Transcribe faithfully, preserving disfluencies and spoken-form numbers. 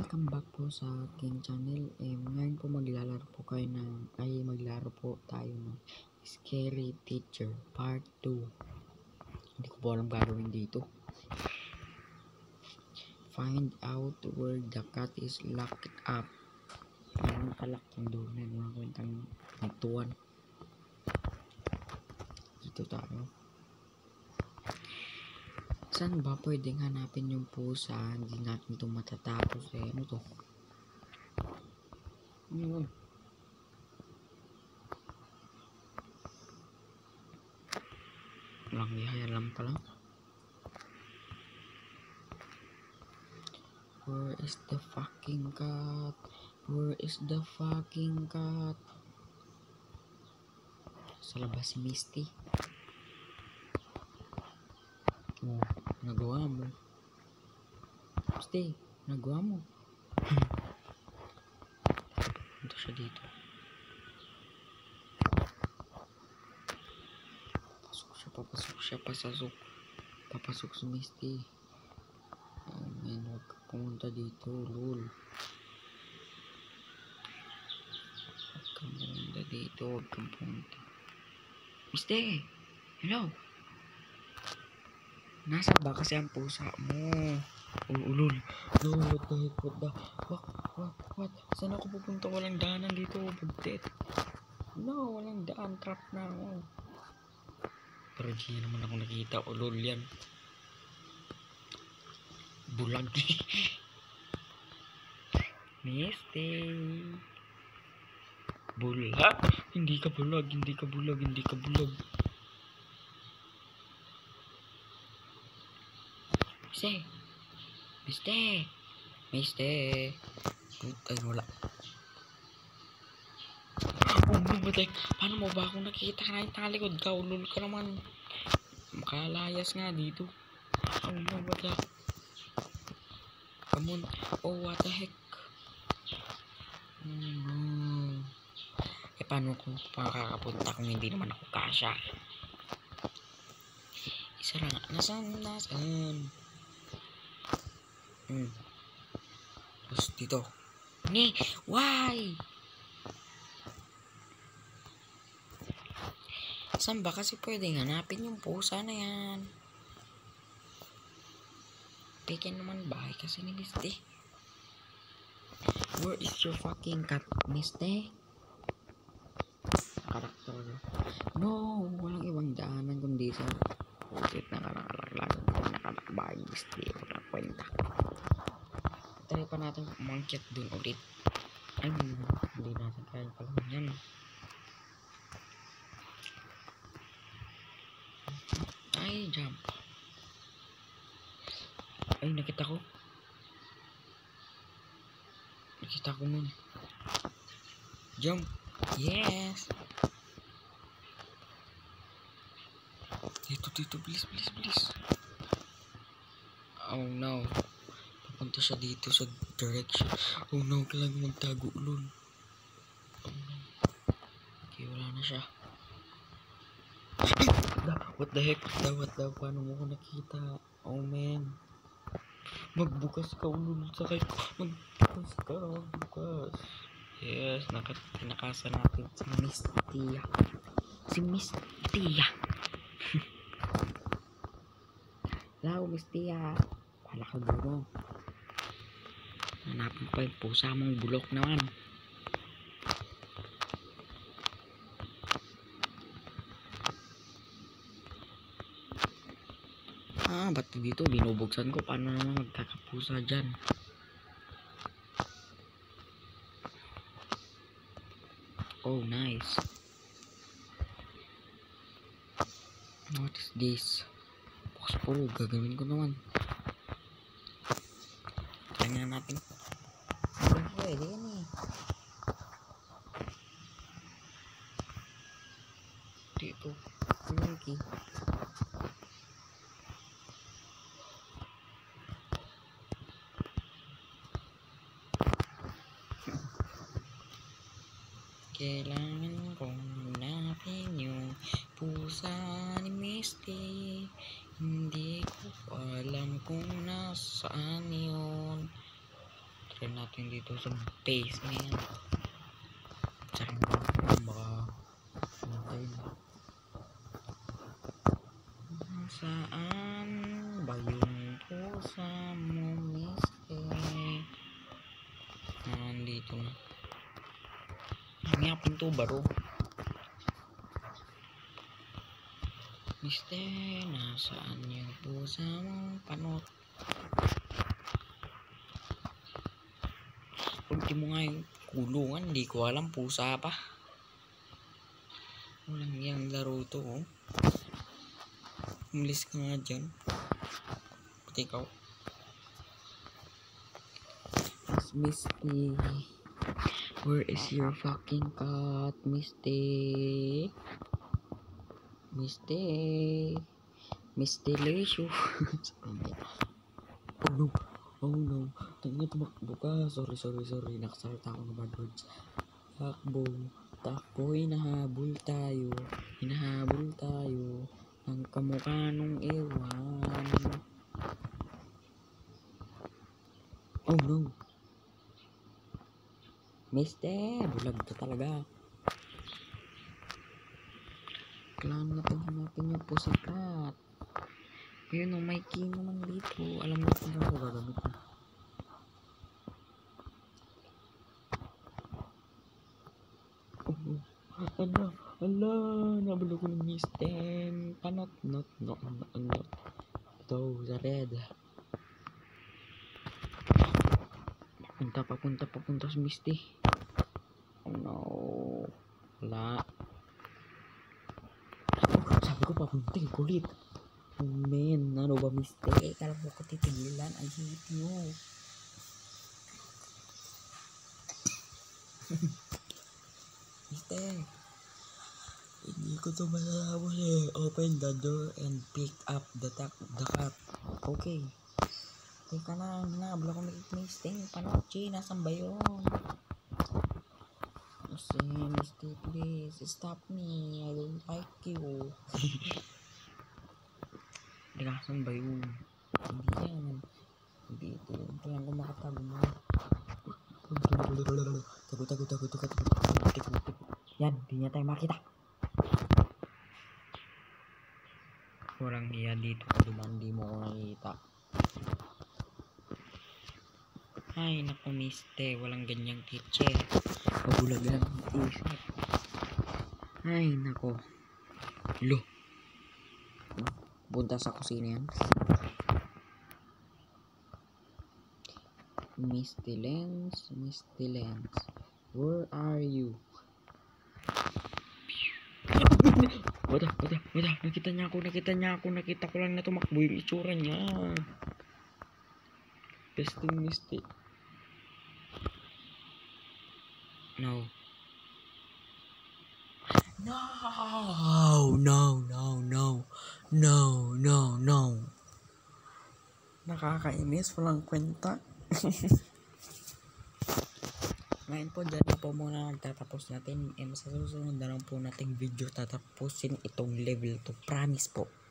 Welcome back po sa aking channel. Eh, ngayon po maglalaro po kayo ng, ay maglaro po tayo ng Scary Teacher Part two. Hindi ko po alam gagawin dito. Find out where the cat is locked up. Anong kalak ng door na mga kwentang nagtuwan. Dito tayo. Saan ba pwedeng hanapin yung pusa? Hindi natin ito matatapos eh. Ano to? Ano yun? Walang ihaya lang pala. Where is the fucking cat? Where is the fucking cat? Sa labas si Misty. Oh, nagawa mo. Misty, nagawa mo. Punta siya dito. Pasok siya, papasok siya, pasasok. Papasok si Misty. Amen, huwag ka pumunta dito, lol. Huwag ka pumunta dito, huwag ka pumunta. Misty! Hello! Nasa ba kasi ang pusa mo? Oh, lol. No, what the heck, what the... What, what, what? Saan ako pupunta? Walang daanan dito, bagtit. No, walang daan, trap na ako. Pero di naman ako nakita, oh lol yan. Bulag. Misty. Bulag? Hindi ka bulag, hindi ka bulag, hindi ka bulag. Misty. Misty. Misty. Ay, wala. Oh, mabatek. Paano mo ba ako nakikita ka na yung talikod ka? Ulol ka naman. Makalayas nga dito. Oh, mabatek. Come on. Oh, what the heck. Oh, no. Eh, paano kung makakapunta kung hindi naman ako kasya? Isa lang. Nasaan? Nasaan? Hmm. Terus dito. Ni, why? Saan ba kasi pwedeng hanapin yung pusa na yan? Pekin naman bahay kasi ni Misty. Where is your fucking cat, Misty? Karakter na. No, walang ibang daanan kundi sa pusit na karakalaglagan ko nakalakbahay, Misty. Walang kwenta. Try pa natin umangkit dun ulit. Ay, hindi natin kaya pala yan. Ay, jump. Ay, nakita ko. Nakita ko nun. Jump. Yes. Dito, dito. Please, please, please. Oh, no. Papunta siya dito sa direction. Oh, no. Kailangan magtago, lol. Oh, no. Okay, wala na siya. What the heck? What the, what the? Paano mo ko nakita? Oh, man. Magbukas ka, ulul. Sakay ko. Magbukas ka. Magbukas. Yes, nakinakasa natin si Misty. Si Misty. Hello, Misty. Pala ka duro. Hanapin pa yung pusa mong bulok naman. Ah, ba't dito binubuksan ko? Paano naman magkakapusa dyan? Oh, nice. What is this? Box puro, gagawin ko naman. Tingnan natin. Hindi pwede yan eh. Dito. Monkey. Kailangan kong hanapin yung pusa ni Misty. Hindi ko alam kung nasaan yun. try natin dito sa basement. Tsaka baka okay. Saan ba yung pusa mo, mister? Nandito na. Nga pinto baro. Mister, nasaan yung pusa mo? Panot. Ultimo nga yung kulungan. Hindi ko alam. Pusa pa. Walang yung laro to. Oh. Umalis ka nga dyan. Pati ikaw. Miss Misty. Where is your fucking cat, Misty? Misty. Misty Leisure. Oh no. Oh no. Tangina tumakbo ka. Sorry, sorry, sorry. Nakasalita ako ng bad words. Takbo. Takbo. Hinahabol tayo. Hinahabol tayo. Ang kamukha nung ewan. Oh no. Mister, bulag ka talaga. Kailangan natin hanapin yung pusikat. Ayun o, may key naman dito. Alam mo kung saan ko gagamit na. Oh, oh. Ala, ala, nabalo ko ng mister. Panot, not, not, not, not. Ito, sa red. Papunta, papunta, papunta sa Misty. Oh no. Wala. Oh, sabi ko papunta, kulit. Oh man, ano ba Misty? Kala mo ko titigilan. I hate you. Misty. Hindi ko to masasabi eh. Open the door and pick up the, the cat. Okay. Teka lang, hinabla ko Misty. Panochi, nasan ba yun? Kasi, Misty, please, stop me. I don't like you. Nasan ba yun? Hindi yan. Hindi ito. Ito lang kung makatago mo. Tago, tago, tago, tago, tago. Yan, hindi niya tayo makita. Walang hiya dito ka duman, di mo ko nakikita. Ay, naku Mister, walang ganyang teacher. Mabulag lang ang isip. Ay, naku. Lo. Punta sa kusina yan. Misty Lens, Misty Lens. Where are you? Wala, wala, wala. Nakita niya ako, nakita niya ako. Nakita ko lang na tumakbo yung itsura niya. Testing Misty. No. No, no, no, no. No, no, no. Nakakainis, walang kwenta. Ngayon po, dyan na po muna nagtatapos natin. E, sa susunod na lang po nating video tatapusin itong level to. Promise po.